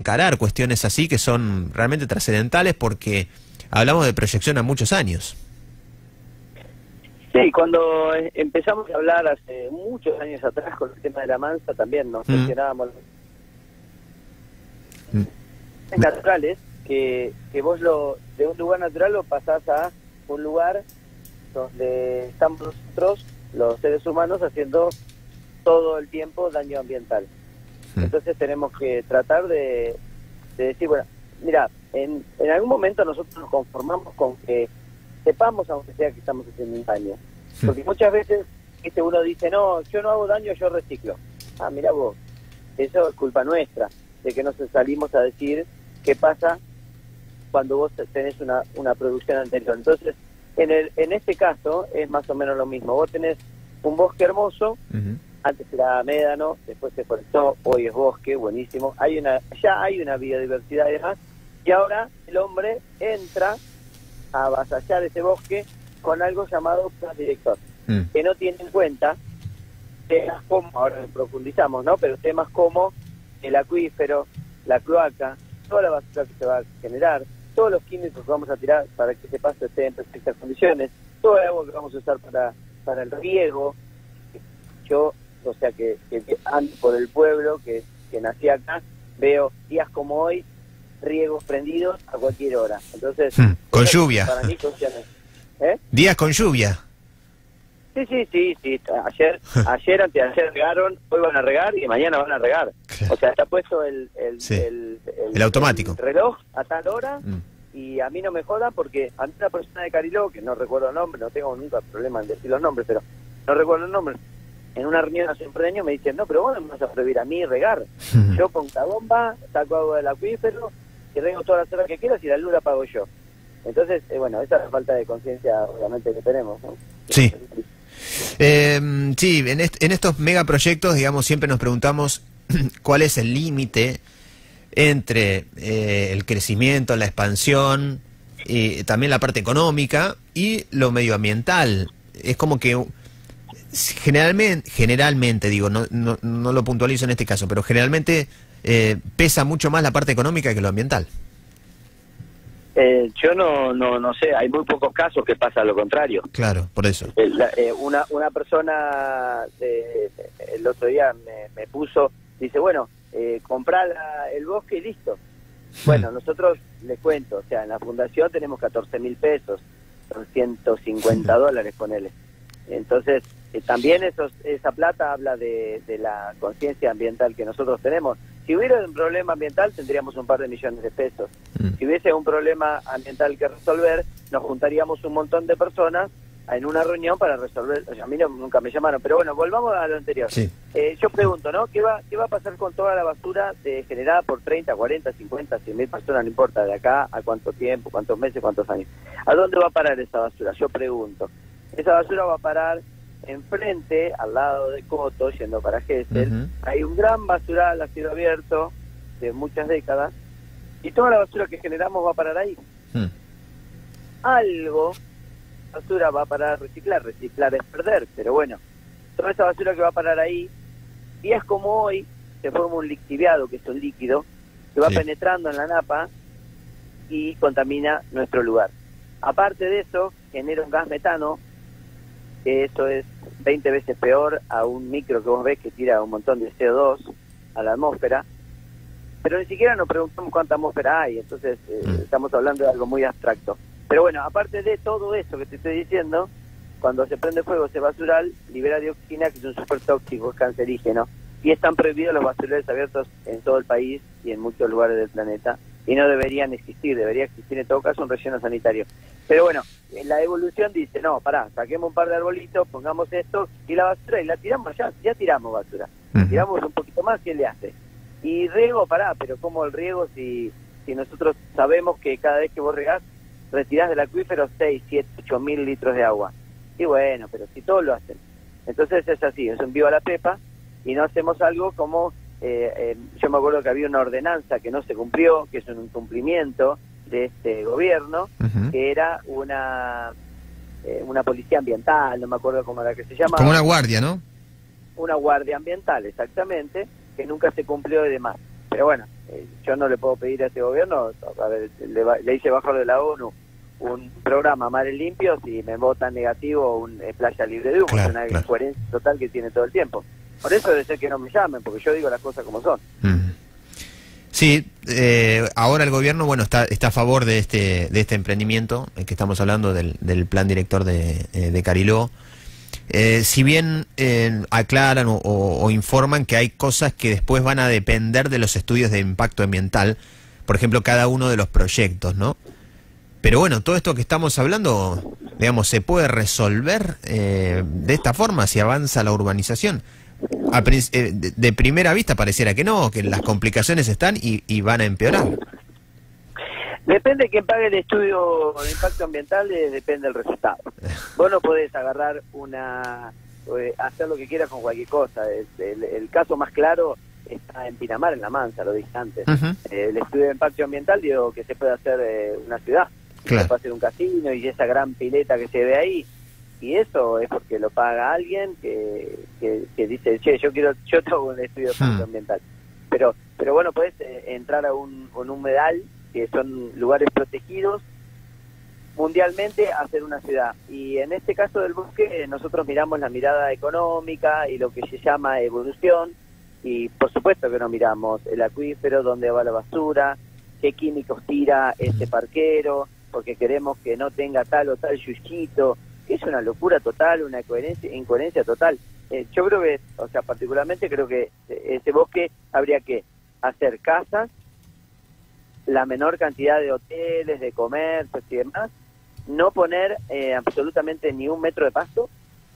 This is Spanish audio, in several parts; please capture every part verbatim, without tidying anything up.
encarar cuestiones así que son realmente trascendentales porque hablamos de proyección a muchos años. Sí, cuando empezamos a hablar hace muchos años atrás con el tema de la mansa también nos Mm. cuestionábamos Mm. naturales que, que vos lo de un lugar natural lo pasás a un lugar donde estamos nosotros, los seres humanos, haciendo todo el tiempo daño ambiental. Mm. Entonces tenemos que tratar de, de decir, bueno, mira, en, en algún momento nosotros nos conformamos con que sepamos, aunque sea que estamos haciendo un daño. Porque muchas veces este uno dice, no, yo no hago daño, yo reciclo. Ah, mira vos, eso es culpa nuestra, de que nos salimos a decir qué pasa cuando vos tenés una, una producción anterior. Entonces, en el en este caso es más o menos lo mismo. Vos tenés un bosque hermoso, Uh-huh. antes era médano, después se forestó, hoy es bosque, buenísimo. Hay una ya hay una biodiversidad y demás, y ahora el hombre entra a avasallar ese bosque con algo llamado plan director, Mm. que no tiene en cuenta temas como, ahora profundizamos, ¿no? Pero temas como el acuífero, la cloaca, toda la basura que se va a generar, todos los químicos que vamos a tirar para que ese pasto esté en perfectas condiciones, todo el agua que vamos a usar para, para el riego. Yo, o sea, que, que, que ando por el pueblo, que, que nací acá, veo días como hoy, riegos prendidos a cualquier hora. Entonces, Mm. Con eso lluvia. para mí funciona. ¿Eh? Días con lluvia. Sí, sí, sí, sí. Ayer, ayer, antes de ayer regaron, hoy van a regar y mañana van a regar. Claro. O sea, está puesto el, el, Sí. el, El automático. el reloj a tal hora. Mm. Y a mí no me jodan porque a mí una persona de Cariló, que no recuerdo el nombre, no tengo nunca problema en decir los nombres, pero no recuerdo el nombre, en una reunión hace un par de años me dicen, no, pero vos no me vas a prohibir a mí regar. Mm. Yo pongo la bomba, saco agua del acuífero, y rego todas las horas que quieras y la luz la pago yo. Entonces, eh, bueno, esa es la falta de conciencia, obviamente, que tenemos, ¿no? Sí. Eh, sí, en, est en estos megaproyectos, digamos, siempre nos preguntamos cuál es el límite entre eh, el crecimiento, la expansión, y también la parte económica y lo medioambiental. Es como que generalmente, generalmente digo, no, no, no lo puntualizo en este caso, pero generalmente eh, pesa mucho más la parte económica que lo ambiental. Eh, yo no, no no sé, hay muy pocos casos que pasa lo contrario. Claro, por eso. Eh, la- eh, una una persona de- de- el otro día me, me puso, dice, bueno, eh, comprá la- el bosque y listo. Bueno, nosotros les cuento, o sea, en la fundación tenemos catorce mil pesos, son ciento cincuenta dólares, ponele. Entonces, eh, también esos, esa plata habla de, de la conciencia ambiental que nosotros tenemos. Si hubiera un problema ambiental, tendríamos un par de millones de pesos. Mm. Si hubiese un problema ambiental que resolver, nos juntaríamos un montón de personas en una reunión para resolver. O sea, a mí no, nunca me llamaron, pero bueno, volvamos a lo anterior. Sí. Eh, yo pregunto, ¿no? ¿Qué va, ¿Qué va a pasar con toda la basura de, generada por treinta, cuarenta, cincuenta, cien mil personas? No importa, de acá a cuánto tiempo, cuántos meses, cuántos años. ¿A dónde va a parar esa basura? Yo pregunto. Esa basura va a parar enfrente, al lado de Coto, yendo para Gesell. Ujú. Hay un gran basural a cielo abierto de muchas décadas y toda la basura que generamos va a parar ahí. Mm. Algo, basura va a parar a reciclar, reciclar es perder, pero bueno, toda esa basura que va a parar ahí, días como hoy, se forma un lixiviado, que es un líquido, que va Sí. penetrando en la napa y contamina nuestro lugar. Aparte de eso, genera un gas metano, que eso es veinte veces peor a un micro que vos ves que tira un montón de C O dos a la atmósfera, pero ni siquiera nos preguntamos cuánta atmósfera hay, entonces eh, Mm. estamos hablando de algo muy abstracto. Pero bueno, aparte de todo eso que te estoy diciendo, cuando se prende fuego ese basural, libera dioxina, que es un súper tóxico, es cancerígeno, y están prohibidos los basurales abiertos en todo el país y en muchos lugares del planeta, y no deberían existir, debería existir en todo caso un relleno sanitario. Pero bueno, la evolución dice, no, pará, saquemos un par de arbolitos, pongamos esto, y la basura, y la tiramos ya, ya tiramos basura. Ujú. Tiramos un poquito más, ¿quién le hace? Y riego, pará, pero ¿cómo el riego si, si nosotros sabemos que cada vez que vos regás, retirás del acuífero seis, siete, ocho mil litros de agua? Y bueno, pero si todos lo hacen. Entonces es así, es un viva la pepa, y no hacemos algo como, eh, eh, yo me acuerdo que había una ordenanza que no se cumplió, que es un incumplimiento de este gobierno, Ujú. que era una eh, una policía ambiental, no me acuerdo cómo era que se llamaba. Como una guardia, ¿no? Una guardia ambiental, exactamente, que nunca se cumplió y demás. Pero bueno, eh, yo no le puedo pedir a este gobierno, a ver, le, le hice bajar de la ONU un programa Mares Limpios y me votan negativo un eh, Playa Libre de Humo, claro, es una claro. incoherencia total que tiene todo el tiempo. Por eso debe ser que no me llamen, porque yo digo las cosas como son. Mm. Sí, eh, ahora el gobierno, bueno, está está a favor de este de este emprendimiento, eh, que estamos hablando del, del plan director de, eh, de Cariló. Eh, si bien eh, aclaran o, o, o informan que hay cosas que después van a depender de los estudios de impacto ambiental, por ejemplo, cada uno de los proyectos, ¿no? Pero bueno, todo esto que estamos hablando, digamos, se puede resolver eh, de esta forma si avanza la urbanización. A, eh, de, de primera vista pareciera que no, que las complicaciones están y, y van a empeorar. Depende de quién pague el estudio de impacto ambiental, eh, depende del resultado. Vos no podés agarrar una, eh, hacer lo que quieras con cualquier cosa. El, el, el caso más claro está en Pinamar, en La Mansa, lo dije antes. Uh-huh. eh, el estudio de impacto ambiental digo que se puede hacer eh, una ciudad, claro. se puede hacer un casino y esa gran pileta que se ve ahí. Y eso es porque lo paga alguien que, que, que dice, che, yo quiero, yo tengo un estudio de impacto Hmm. ambiental. Pero, pero bueno, podés eh, entrar a un, un humedal, que son lugares protegidos mundialmente, a hacer una ciudad. Y en este caso del bosque, eh, nosotros miramos la mirada económica y lo que se llama evolución, y por supuesto que no miramos el acuífero, dónde va la basura, qué químicos tira este parquero, porque queremos que no tenga tal o tal yuchito, que es una locura total, una coherencia, incoherencia total. Eh, yo creo que, o sea, particularmente creo que ese bosque habría que hacer casas, la menor cantidad de hoteles, de comercios y demás, no poner eh, absolutamente ni un metro de pasto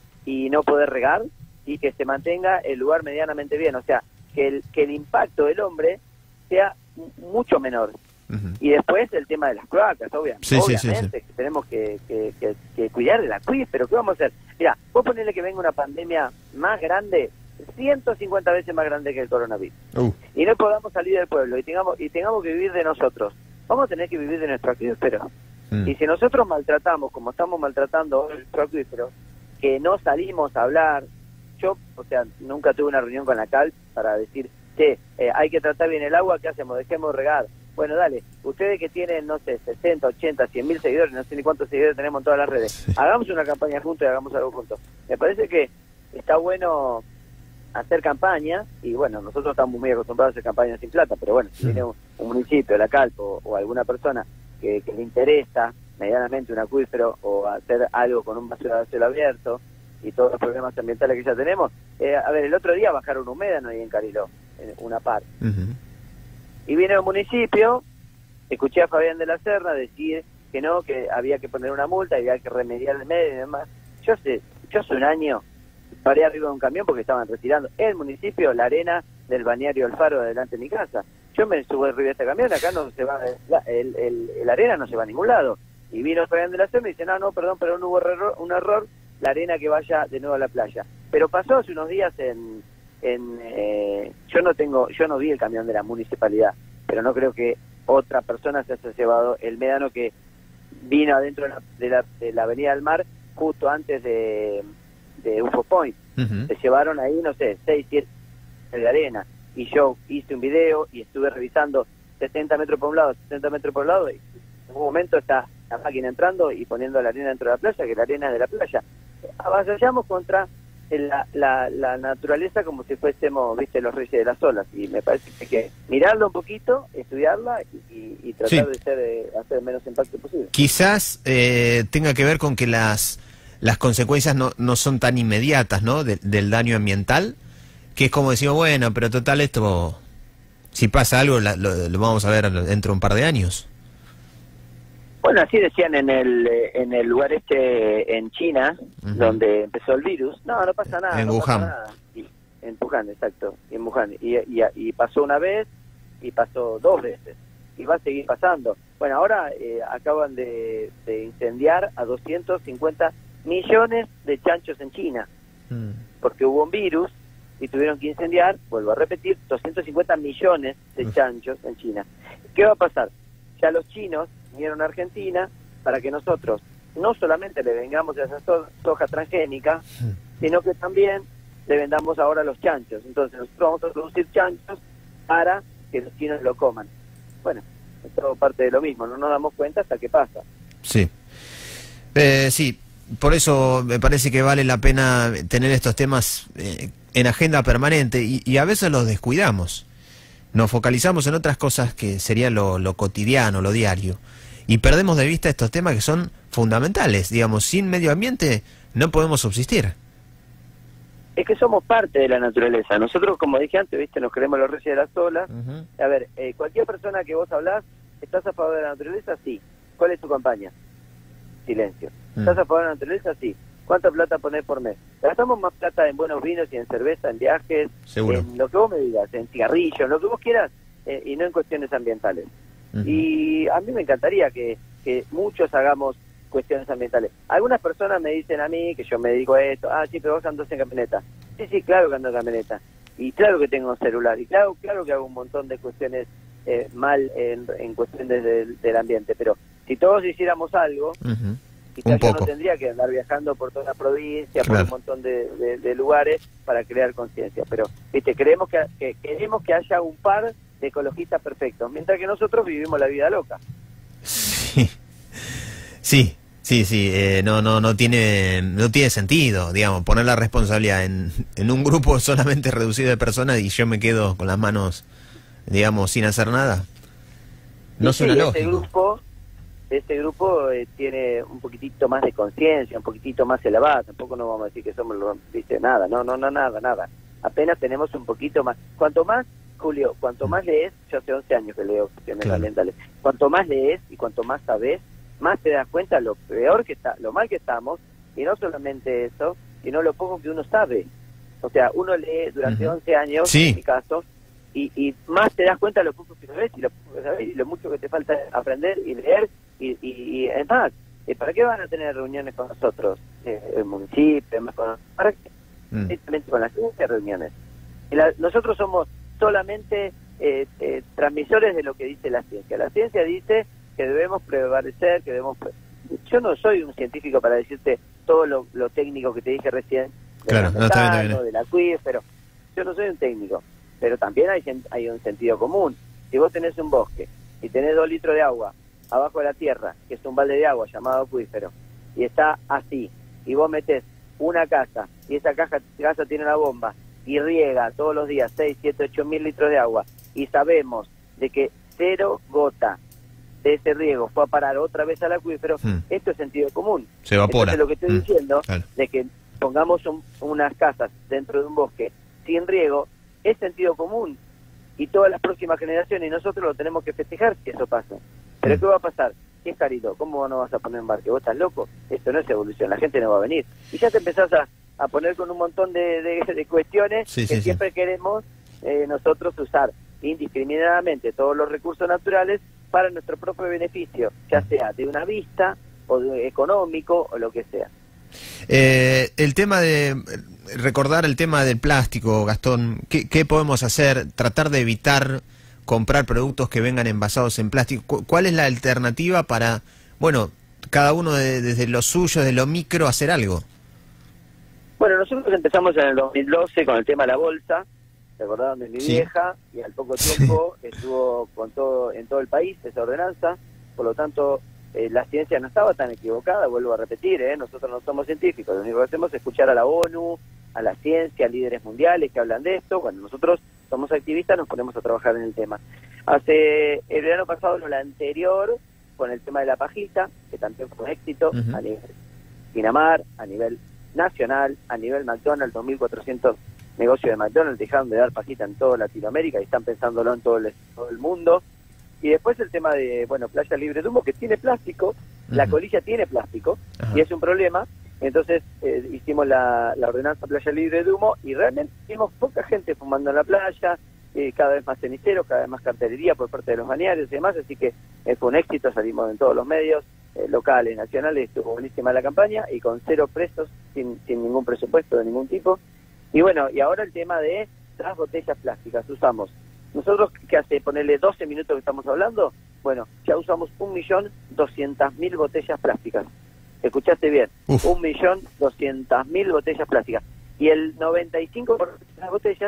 y no poder regar, y que se mantenga el lugar medianamente bien, o sea, que el, que el impacto del hombre sea mucho menor. Uh-huh. Y después el tema de las cloacas, obvia, sí, obviamente, sí, sí, sí. que tenemos que, que, que, que cuidar del acuífero. ¿Qué vamos a hacer? Mira, vos ponele que venga una pandemia más grande, ciento cincuenta veces más grande que el coronavirus, uh. y no podamos salir del pueblo y tengamos y tengamos que vivir de nosotros. Vamos a tener que vivir de nuestro acuífero. Mm. Y si nosotros maltratamos, como estamos maltratando hoy nuestro acuífero, que no salimos a hablar, yo, o sea, nunca tuve una reunión con la C A L para decir, che, eh, hay que tratar bien el agua, ¿qué hacemos? Dejemos regar. Bueno, dale, ustedes que tienen, no sé, sesenta, ochenta, cien mil seguidores, no sé ni cuántos seguidores tenemos en todas las redes, sí. Hagamos una campaña juntos y hagamos algo juntos. Me parece que está bueno hacer campaña, y bueno, nosotros estamos muy acostumbrados a hacer campañas sin plata, pero bueno, si viene un, un municipio, la C A L o, o alguna persona que, que le interesa medianamente un acuífero o hacer algo con un basural de cielo abierto y todos los problemas ambientales que ya tenemos, eh, a ver, el otro día bajaron un médano ahí en Cariló, en una parte. Uh-huh. Y vino el municipio, escuché a Fabián de la Serna decir que no, que había que poner una multa y había que remediar el medio y demás. Yo hace, yo hace un año paré arriba de un camión porque estaban retirando el municipio la arena del balneario El Faro delante de mi casa. Yo me subo arriba de este camión, acá no se va, la, el, el, el arena no se va a ningún lado. Y vino Fabián de la Serna y dice, no, no, perdón, pero no hubo error, un error, la arena que vaya de nuevo a la playa. Pero pasó hace unos días en... en eh, yo no tengo yo no vi el camión de la municipalidad, pero no creo que otra persona se haya llevado el médano que vino adentro de la, de la, de la avenida del Mar justo antes de, de U F O Point. Uh-huh. Se llevaron ahí, no sé, seis, siete de arena, y yo hice un video y estuve revisando setenta metros por un lado, setenta metros por un lado, y en un momento está la máquina entrando y poniendo la arena dentro de la playa, que la arena es de la playa. Avasallamos contra La, la, la naturaleza como si fuésemos, viste, los reyes de las olas, y me parece que hay que mirarlo un poquito, estudiarla y, y, y tratar sí. de ser, eh, hacer el menos impacto posible. Quizás eh, tenga que ver con que las las consecuencias no, no son tan inmediatas, ¿no? De, del daño ambiental, que es como decimos, bueno, pero total esto, si pasa algo la, lo, lo vamos a ver dentro de un par de años. Bueno, así decían en el en el lugar este en China, uh-huh. donde empezó el virus. No, no pasa nada. En no Wuhan. Pasa nada. Y, en Wuhan, exacto. En Wuhan. Y, y, y pasó una vez y pasó dos veces. Y va a seguir pasando. Bueno, ahora eh, acaban de, de incendiar a doscientos cincuenta millones de chanchos en China. Uh-huh. Porque hubo un virus y tuvieron que incendiar, vuelvo a repetir, doscientos cincuenta millones de uh-huh. chanchos en China. ¿Qué va a pasar? Ya los chinos vinieron a Argentina para que nosotros no solamente le vengamos a esa so- soja transgénica, sino que también le vendamos ahora los chanchos. Entonces nosotros vamos a producir chanchos para que los chinos lo coman. Bueno, es todo parte de lo mismo, no nos damos cuenta hasta que pasa. Sí, eh, sí, por eso me parece que vale la pena tener estos temas eh, en agenda permanente y, y a veces los descuidamos. Nos focalizamos en otras cosas que sería lo, lo cotidiano, lo diario, y perdemos de vista estos temas que son fundamentales. Digamos, sin medio ambiente no podemos subsistir. Es que somos parte de la naturaleza. Nosotros, como dije antes, viste, nos creemos los reyes de las olas. Uh-huh. A ver, eh, cualquier persona que vos hablás, ¿estás a favor de la naturaleza? Sí. ¿Cuál es tu campaña? Silencio. Uh-huh. ¿Estás a favor de la naturaleza? Sí. ¿Cuánta plata ponés por mes? Gastamos más plata en buenos vinos y en cerveza, en viajes, Seguro. en lo que vos me digas, en cigarrillos, en lo que vos quieras, eh, y no en cuestiones ambientales. Uh-huh. Y a mí me encantaría que, que muchos hagamos cuestiones ambientales. Algunas personas me dicen a mí que yo me dedico a esto, ah, sí, pero vos andás en camioneta. Sí, sí, claro que ando en camioneta. Y claro que tengo un celular. Y claro, claro que hago un montón de cuestiones eh, mal en, en cuestiones del, del ambiente. Pero si todos hiciéramos algo, uh-huh. quizás yo no tendría que andar viajando por toda la provincia, claro. por un montón de, de, de lugares para crear conciencia. Pero, viste, creemos que, que queremos que haya un par de ecologistas perfectos, mientras que nosotros vivimos la vida loca. Sí. Sí, sí, sí, eh, no, no, no tiene, no tiene sentido, digamos, poner la responsabilidad en, en un grupo solamente reducido de personas y yo me quedo con las manos, digamos, sin hacer nada. No sí, suena sí, lógico. Este grupo, este grupo eh, tiene un poquitito más de conciencia, un poquitito más elevada. Tampoco no vamos a decir que somos los, dice nada, no, no, no, nada, nada. Apenas tenemos un poquito más. Cuanto más, Julio, cuanto más lees, yo hace once años que leo cuestiones claro. ambientales. Cuanto más lees y cuanto más sabes, más te das cuenta lo peor que está, lo mal que estamos, y no solamente eso, sino lo poco que uno sabe. O sea, uno lee durante uh-huh. once años, sí. en mi caso, y, y más te das cuenta lo poco que sabes y lo poco que sabes y lo mucho que te falta aprender y leer, y, y, y es más, ¿para qué van a tener reuniones con nosotros? Eh, el municipio, con, ¿para qué? Mm. Simplemente con la ciencia reuniones. Y la, nosotros somos solamente eh, eh, transmisores de lo que dice la ciencia. La ciencia dice que debemos prevalecer, que debemos... Yo no soy un científico para decirte todo lo, lo técnico que te dije recién, claro, del no, está bien, está bien. del acuífero. Yo no soy un técnico, pero también hay, hay un sentido común. Si vos tenés un bosque y tenés dos litros de agua abajo de la tierra, que es un balde de agua llamado acuífero, y está así, y vos metés una casa, y esa caja, casa tiene una bomba, y riega todos los días seis, siete, ocho mil litros de agua, y sabemos de que cero gota de ese riego fue a parar otra vez al acuífero, hmm. esto es sentido común. Se evapora. Entonces lo que estoy hmm. diciendo, claro. de que pongamos un, unas casas dentro de un bosque sin riego, es sentido común. Y todas las próximas generaciones, y nosotros lo tenemos que festejar si eso pasa. Pero hmm. ¿qué va a pasar? ¿Qué es carito? ¿Cómo no vas a poner embarque? ¿Vos estás loco? Esto no es evolución, la gente no va a venir. Y ya te empezás a, a poner con un montón de, de, de cuestiones sí, que sí, siempre sí. queremos eh, nosotros usar indiscriminadamente todos los recursos naturales para nuestro propio beneficio, ya sea de una vista o de económico o lo que sea. Eh, el tema de recordar el tema del plástico, Gastón, ¿qué, qué podemos hacer? Tratar de evitar comprar productos que vengan envasados en plástico. ¿Cuál es la alternativa para, bueno, cada uno de, desde lo suyo, desde lo micro, hacer algo? Bueno, nosotros empezamos en el dos mil doce con el tema de la bolsa. ¿Se acordaron de mi sí. vieja? Y al poco tiempo estuvo con todo en todo el país esa ordenanza. Por lo tanto, eh, la ciencia no estaba tan equivocada, vuelvo a repetir, ¿eh? Nosotros no somos científicos, lo único que hacemos es escuchar a la ONU, a la ciencia, a líderes mundiales que hablan de esto. Cuando nosotros somos activistas nos ponemos a trabajar en el tema. Hace el verano pasado, lo anterior, con el tema de la pajita, que también fue un éxito uh-huh. a nivel Pinamar, a nivel nacional, a nivel McDonald's, dos mil cuatrocientos negocios de McDonald's dejaron de dar pajita en toda Latinoamérica y están pensándolo en todo el, todo el mundo. Y después el tema de, bueno, Playa Libre de Humo, que tiene plástico, uh-huh. la colilla tiene plástico, uh-huh. y es un problema. Entonces eh, hicimos la, la ordenanza Playa Libre de Humo y realmente vimos poca gente fumando en la playa, eh, cada vez más cenicero, cada vez más cartelería por parte de los balnearios y demás, así que eh, fue un éxito, salimos en todos los medios, eh, locales, nacionales, estuvo buenísima la campaña y con cero presos, sin, sin ningún presupuesto de ningún tipo. Y bueno, y ahora el tema de las botellas plásticas, usamos, nosotros que hace ponerle doce minutos que estamos hablando, bueno, ya usamos un millón doscientas mil botellas plásticas. Escuchaste bien, Uf. un millón doscientas mil botellas plásticas. Y el noventa y cinco por ciento de las botellas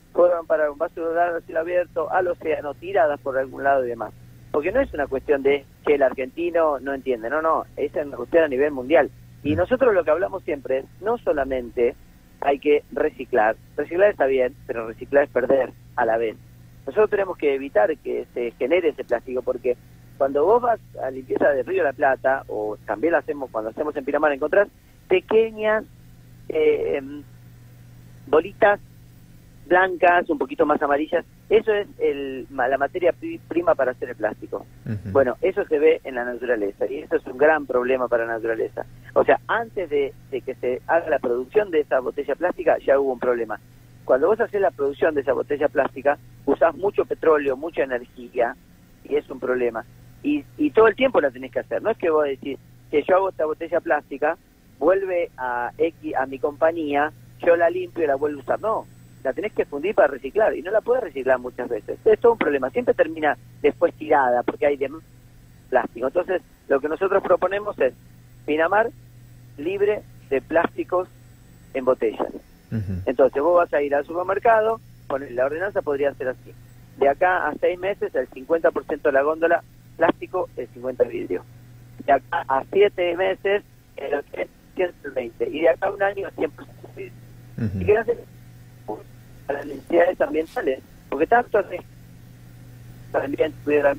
fueron para un vaso de agua a cielo abierto, al océano, tiradas por algún lado y demás. Porque no es una cuestión de que el argentino no entiende, no, no, esa es una cuestión a nivel mundial. Y nosotros lo que hablamos siempre es, no solamente hay que reciclar, reciclar está bien, pero reciclar es perder a la vez. Nosotros tenemos que evitar que se genere ese plástico, porque cuando vos vas a limpieza del Río de la Plata, o también lo hacemos cuando hacemos en Pinamar, encontrás pequeñas eh, bolitas blancas, un poquito más amarillas. Eso es el, la materia prima para hacer el plástico. Uh-huh. Bueno, eso se ve en la naturaleza, y eso es un gran problema para la naturaleza. O sea, antes de, de que se haga la producción de esa botella plástica, ya hubo un problema. Cuando vos haces la producción de esa botella plástica, usás mucho petróleo, mucha energía, y es un problema. Y, y todo el tiempo la tenés que hacer. No es que vos decís que yo hago esta botella plástica, vuelve a X, a mi compañía, yo la limpio y la vuelvo a usar. No, la tenés que fundir para reciclar, y no la podés reciclar muchas veces. Es todo un problema, siempre termina después tirada, porque hay de plástico. Entonces, lo que nosotros proponemos es Pinamar libre de plásticos en botellas. Uh-huh. Entonces, vos vas a ir al supermercado, poner, la ordenanza podría ser así. De acá a seis meses, el cincuenta por ciento de la góndola plástico, el cincuenta por ciento vidrio. De acá a siete meses, el ciento veinte. Y de acá a un año, cien por ciento vidrio. Uh-huh. ¿Y qué haces? A las necesidades ambientales, porque tanto así también pudieran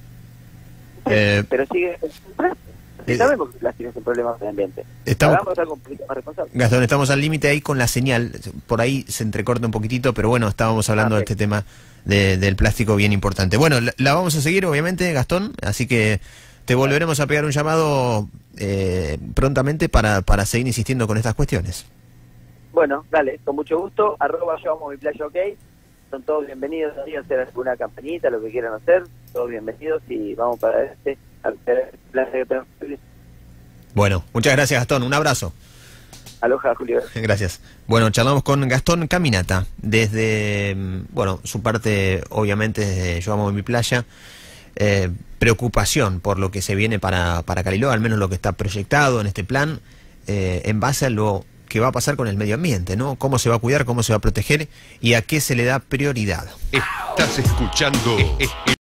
eh, pero sigue eh, sabemos que el plástico es un problema para el ambiente. Estamos, hagamos algo un poquito más responsable. Gastón, estamos al límite ahí con la señal, por ahí se entrecorta un poquitito, pero bueno, estábamos hablando ah, okay. de este tema de, del plástico bien importante. Bueno, la, la vamos a seguir obviamente, Gastón, así que te volveremos a pegar un llamado eh, prontamente para, para seguir insistiendo con estas cuestiones. Bueno, dale, con mucho gusto, arroba yo amo mi playa ok, son todos bienvenidos a hacer alguna campañita, lo que quieran hacer, todos bienvenidos y vamos para este, a hacer el playa que tenemos. Bueno, muchas gracias Gastón, un abrazo. Aloha, Julio. Gracias. Bueno, charlamos con Gastón Caminata, desde, bueno, su parte obviamente desde Yo Amo Mi Playa, eh, preocupación por lo que se viene para, para Cariló, al menos lo que está proyectado en este plan, eh, en base a lo que va a pasar con el medio ambiente, ¿no? Cómo se va a cuidar, cómo se va a proteger y a qué se le da prioridad. Estás escuchando el